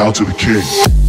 bow to the king.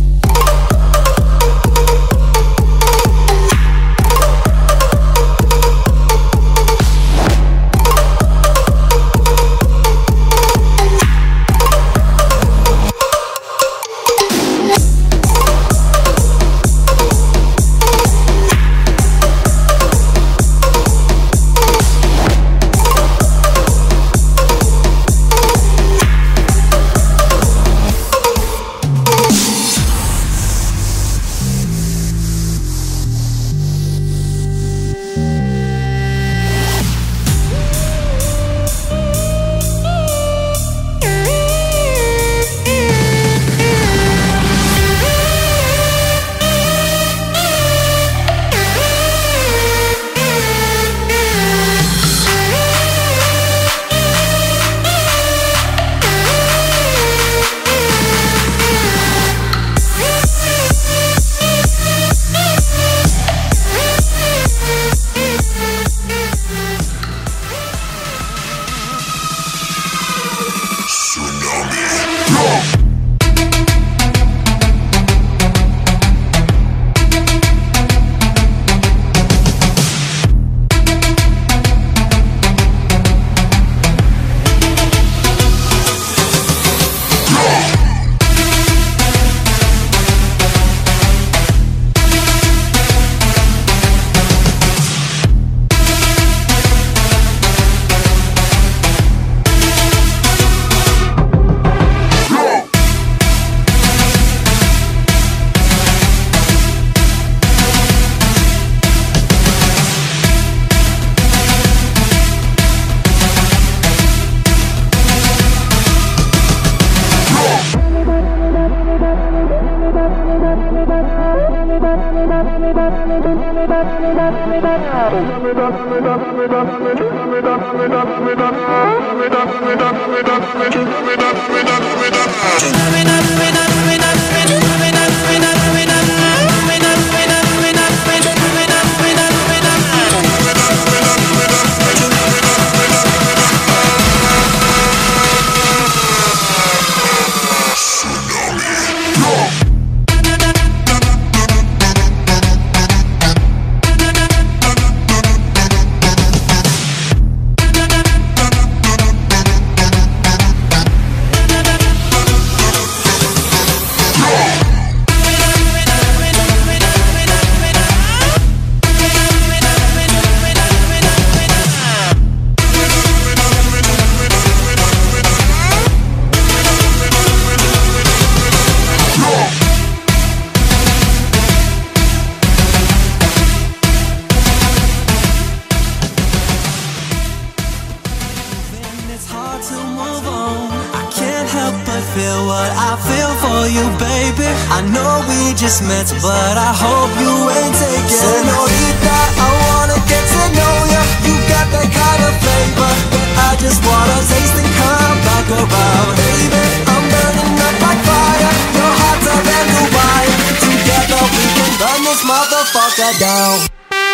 But I hope you ain't taking Senorita, I wanna get to know ya. You got that kind of flavor that I just wanna taste and come back around. Baby, I'm burning up like fire. Your heart's a brand new wire. Together we can burn this motherfucker down.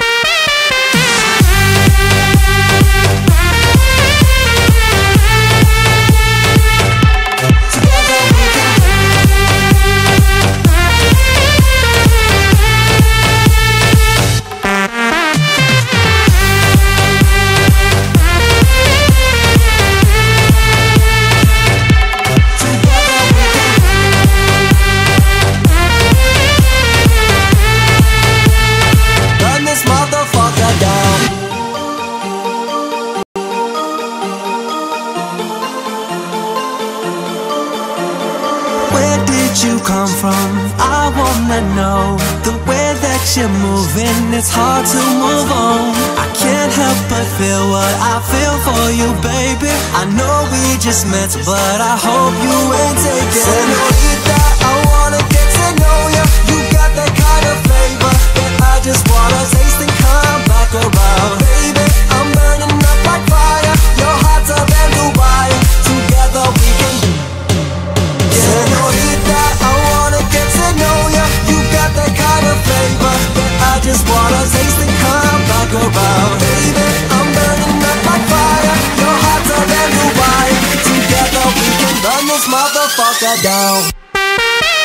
I wanna know the way that you're moving, it's hard to move on. I can't help but feel what I feel for you, baby. I know we just met, but I hope you ain't taking Senorita, I wanna get to know ya. You got that kind of flavor that I just wanna taste and come back around. Baby, I'm burning up like fire. Your heart's a brand new wire. Together we can Senorita, I wanna get to know ya. You got that kind of flavor that I just wanna taste and come back around. Baby, I'm burning up like fire. Your heart's a brand new wire. Together we can burn this motherfucker down.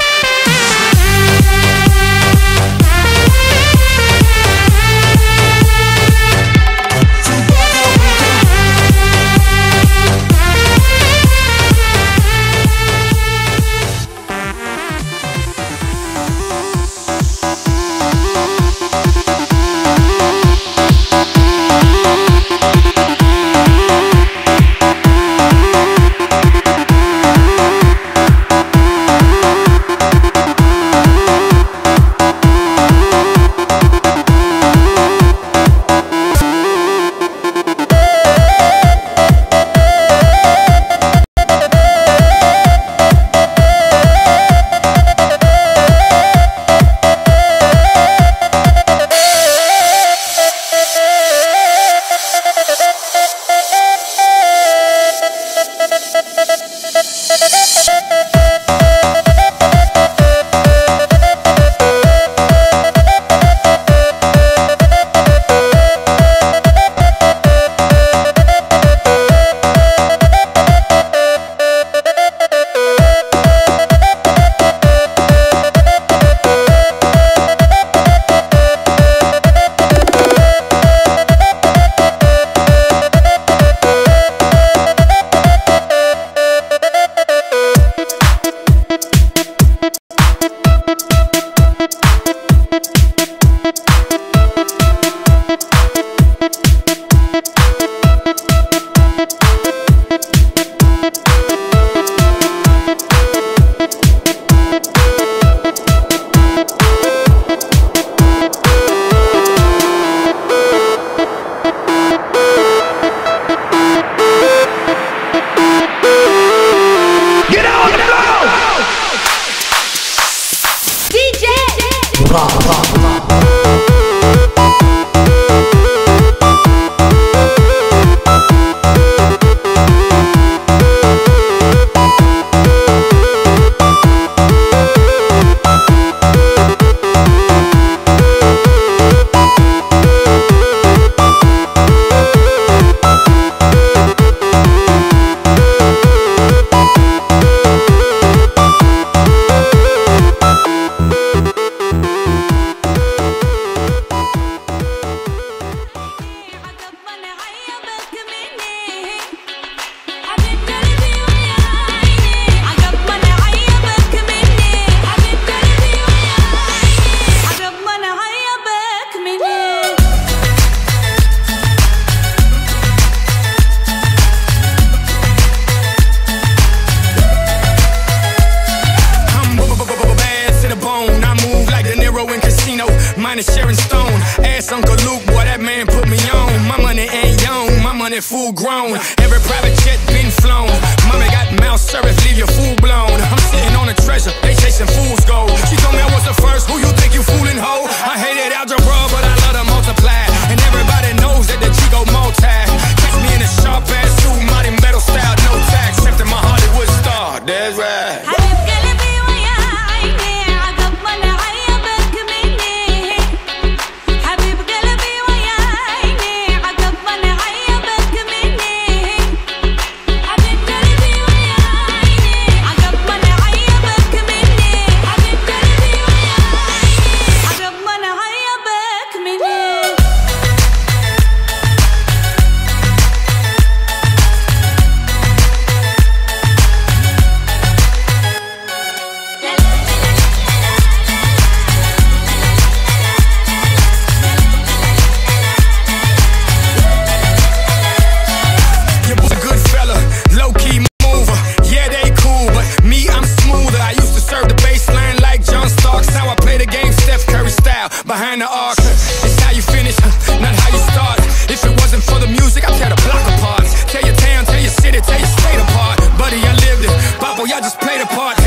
mine is Sharon Stone. Ask Uncle Luke, boy, that man put me on. My money ain't young, my money full grown. Every private jet been flown. Mommy got mouth service, leave you full blown. I'm sitting on a treasure, they chasing fool's gold. She told me I was the first, who you think you fooling, ho? I hated algebra, but I love to multiply. And everybody knows that the Chico multi. Catch me in a sharp ass suit, mighty metal style, no tax. Accepting my Hollywood star, that's right. Behind the arc, it's how you finish, not how you start. If it wasn't for the music, I'd tear the block apart. Tear your town, tear your city, tear your state apart. Buddy, I lived it, Papo, y'all just played a part.